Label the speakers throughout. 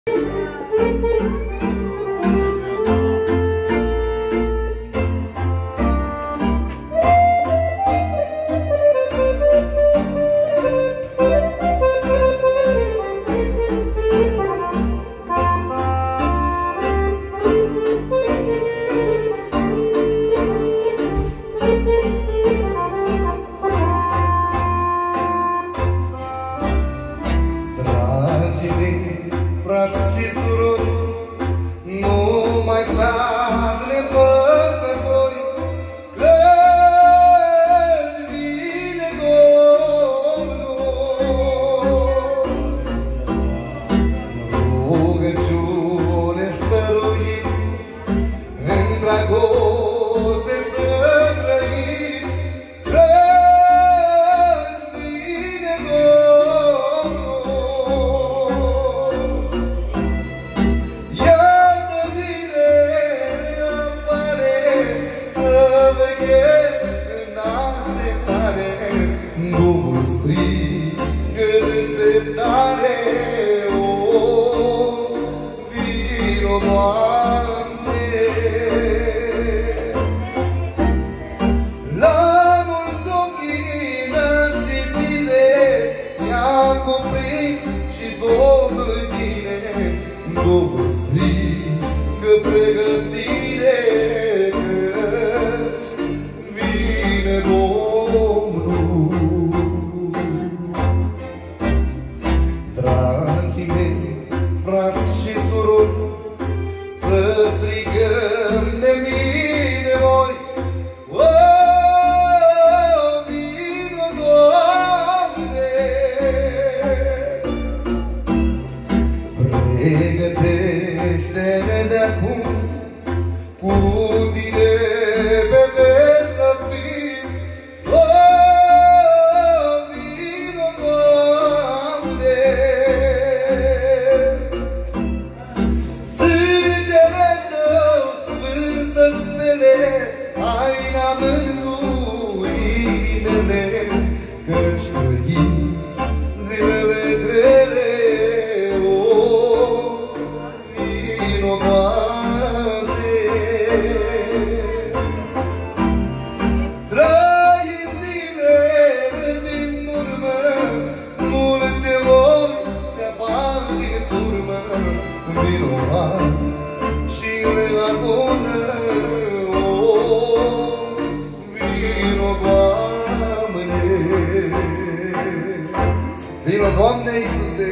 Speaker 1: Frați și surori, nu mai stați nepăsători, căci vine Domnul. Rugăciune stăruiți, în dragoste să trăiți, căci vine Domnul. Duhul strigă deșteptare, o, vino, Doamne! La mulți ochii înțipite i-a cuprins și Domnul bine. Duhul strigă pregătire, căci vine Domnul. Dragii mei, frați și surori, să strigăm de mii de ori, o, vino, Doamne! Pregătește-ne de-acum, cu Tine pe veci să fim, o, vino, Doamne! Sângele Tău sfânt să spele haina mântuirii mele, căci trăim zilele grele, o, vino, Doamne! Trăim zilele din urmă, multe ori se apar din turmă, vinovați și le adună, o, vino, Doamne! Vino, Doamne Iisuse!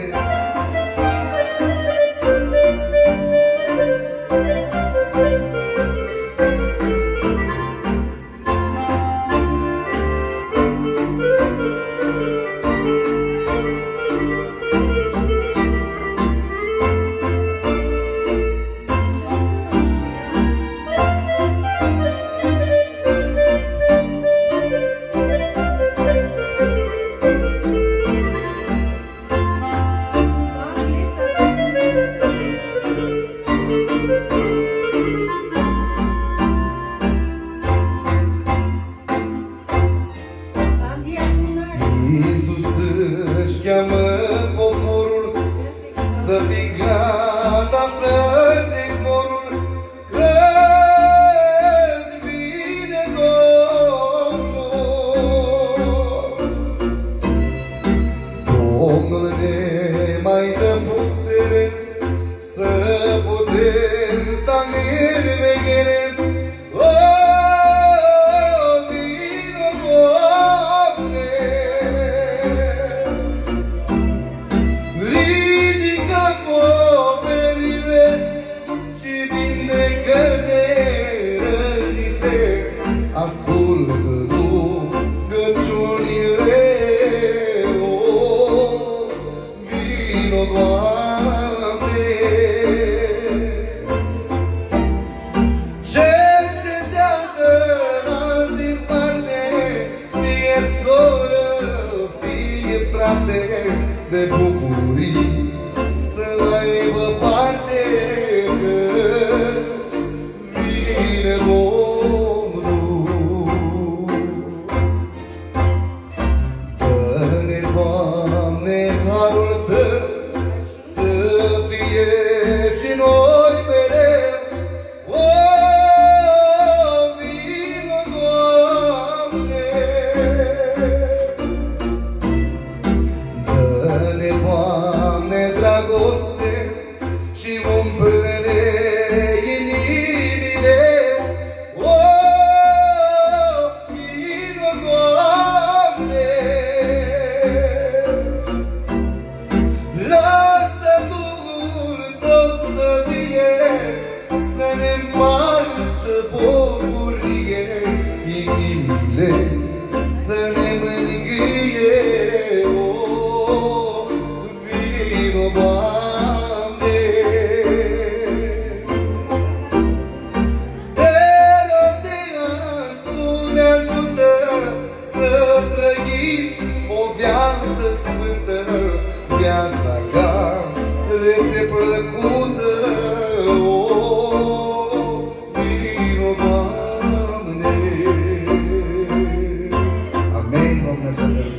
Speaker 1: Iisus își cheamă poporul să fii gata să-ți iei zborul, căci vine Domnul. Domnul ne mai dă putere să putem sta în veghere, o, vino, Doamne! Ridică poverile bucurie inimile să ne mângâie. O, vino, Doamne, te rog de azi, Tu ne ajută să trăim o viață sfântă, viața care ți-e plăcută. O, vino, Doamne. Amen, Doamne, să